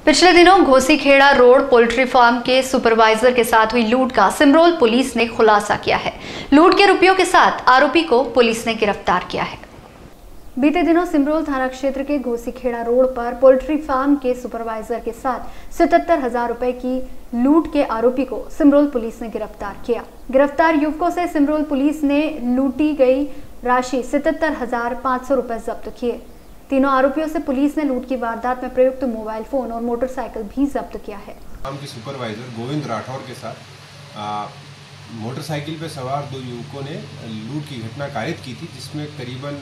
पिछले दिनों Ghosikheda road poultry farm के सुपरवाइजर के साथ हुई लूट का सिमरोल पुलिस ने खुलासा किया है। लूट के रुपयों के साथ आरोपी को पुलिस ने गिरफ्तार किया है। बीते दिनों सिमरोल थाना क्षेत्र के घोसीखेड़ा रोड पर पोल्ट्री फार्म के सुपरवाइजर के साथ 77,000 रुपए की लूट के आरोपी को सिमरोल पुलिस ने गिरफ्तार किया। गिरफ्तार युवकों से सिमरोल पुलिस ने लूटी गई राशि 77,500 रुपए जब्त किए। तीनों आरोपियों से पुलिस ने लूट की वारदात में प्रयुक्त मोबाइल फोन और मोटरसाइकिल भी जब्त किया है। फार्म के सुपरवाइजर गोविंद राठौर के साथ मोटरसाइकिल पर सवार दो युवकों ने लूट की घटना कारित की थी, जिसमें करीबन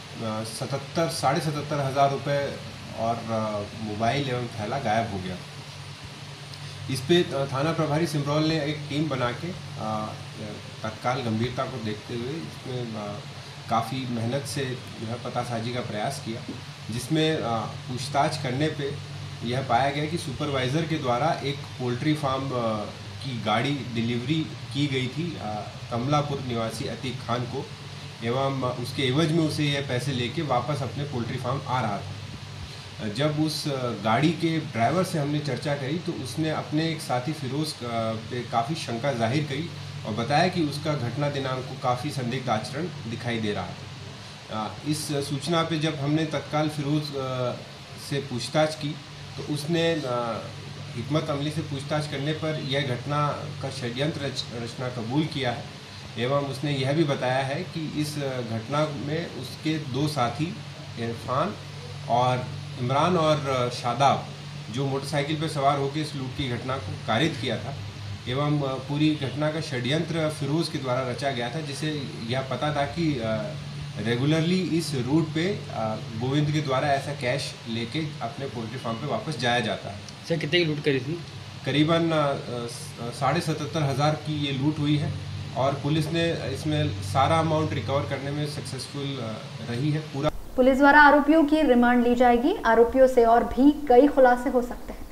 77,500 रुपये और मोबाइल एवं थैला गायब हो गया। इस पे थाना प्रभारी सिमरोल ने एक टीम बना के तत्काल गंभीरता को देखते हुए इसमें काफ़ी मेहनत से जो है पतासाजी का प्रयास किया, जिसमें पूछताछ करने पे यह पाया गया कि सुपरवाइज़र के द्वारा एक पोल्ट्री फार्म की गाड़ी डिलीवरी की गई थी कमलापुर निवासी अतीक खान को, एवं उसके एवज में उसे यह पैसे लेके वापस अपने पोल्ट्री फार्म आ रहा था। जब उस गाड़ी के ड्राइवर से हमने चर्चा करी तो उसने अपने एक साथी फिरोज़ पे काफ़ी शंका जाहिर करी और बताया कि उसका घटना दिनांक को काफ़ी संदिग्ध आचरण दिखाई दे रहा था। इस सूचना पे जब हमने तत्काल फिरोज़ से पूछताछ की तो उसने हिकमत अमली से पूछताछ करने पर यह घटना का षड्यंत्र रचना कबूल किया है, एवं उसने यह भी बताया है कि इस घटना में उसके दो साथी इरफान और इमरान और शादाब, जो मोटरसाइकिल पर सवार होकर इस लूट की घटना को कारित किया था, एवं पूरी घटना का षड्यंत्र फिरोज़ के द्वारा रचा गया था, जिसे यह पता था कि रेगुलरली इस रूट पे गोविंद के द्वारा ऐसा कैश लेके अपने पोल्ट्री फार्म पे वापस जाया जाता है। सर कितने की लूट करी थी? करीबन 77,500 की ये लूट हुई है और पुलिस ने इसमें सारा अमाउंट रिकवर करने में सक्सेसफुल रही है। पूरा पुलिस द्वारा आरोपियों की रिमांड ली जाएगी। आरोपियों से और भी कई खुलासे हो सकते हैं।